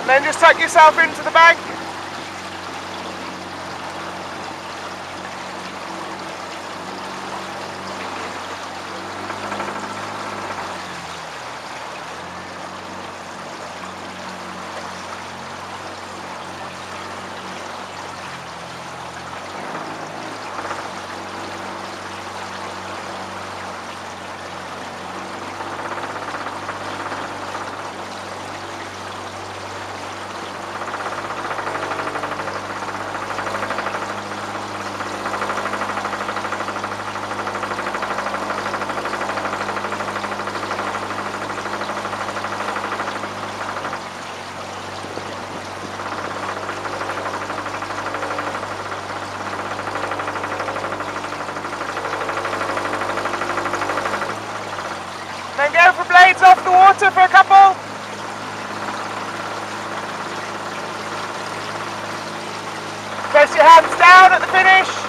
then just tuck yourself into the bank. Then go for blades off the water for a couple. Press your hands down at the finish.